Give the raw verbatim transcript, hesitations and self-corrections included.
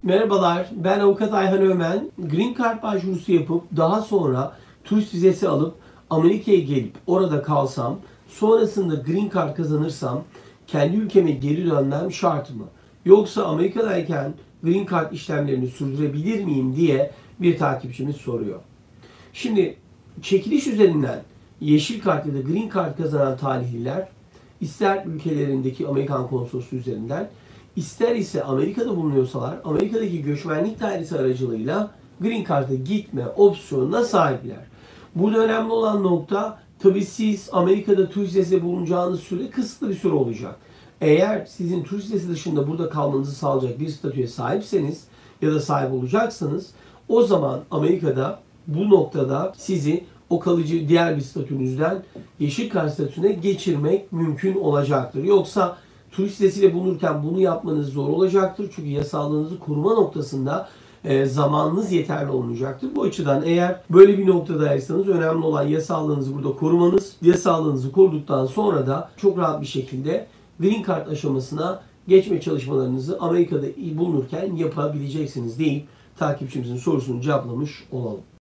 Merhabalar, ben Avukat Ayhan Ömen. Green Card başvurusu yapıp daha sonra turist vizesi alıp Amerika'ya gelip orada kalsam, sonrasında Green Card kazanırsam kendi ülkeme geri dönmem şart mı? Yoksa Amerika'dayken Green Card işlemlerini sürdürebilir miyim diye bir takipçimiz soruyor. Şimdi çekiliş üzerinden Yeşil Kart ya da Green Card kazanan talihliler ister ülkelerindeki Amerikan konsolosluğu üzerinden İster ise Amerika'da bulunuyorsalar Amerika'daki göçmenlik dairesi aracılığıyla Green Card'a gitme opsiyonuna sahipler. Burada önemli olan nokta tabii siz Amerika'da turist vizesi bulunacağınız süre kısıtlı bir süre olacak. Eğer sizin turist vizesi dışında burada kalmanızı sağlayacak bir statüye sahipseniz ya da sahip olacaksanız o zaman Amerika'da bu noktada sizi o kalıcı diğer bir statünüzden yeşil kart statüsüne geçirmek mümkün olacaktır. Yoksa turist vizesiyle bulunurken bunu yapmanız zor olacaktır. Çünkü yasallarınızı koruma noktasında e, zamanınız yeterli olmayacaktır. Bu açıdan eğer böyle bir noktadaysanız önemli olan yasallarınızı burada korumanız. Yasallarınızı koruduktan sonra da çok rahat bir şekilde Green Card aşamasına geçme çalışmalarınızı Amerika'da bulunurken yapabileceksiniz deyip takipçimizin sorusunu cevaplamış olalım.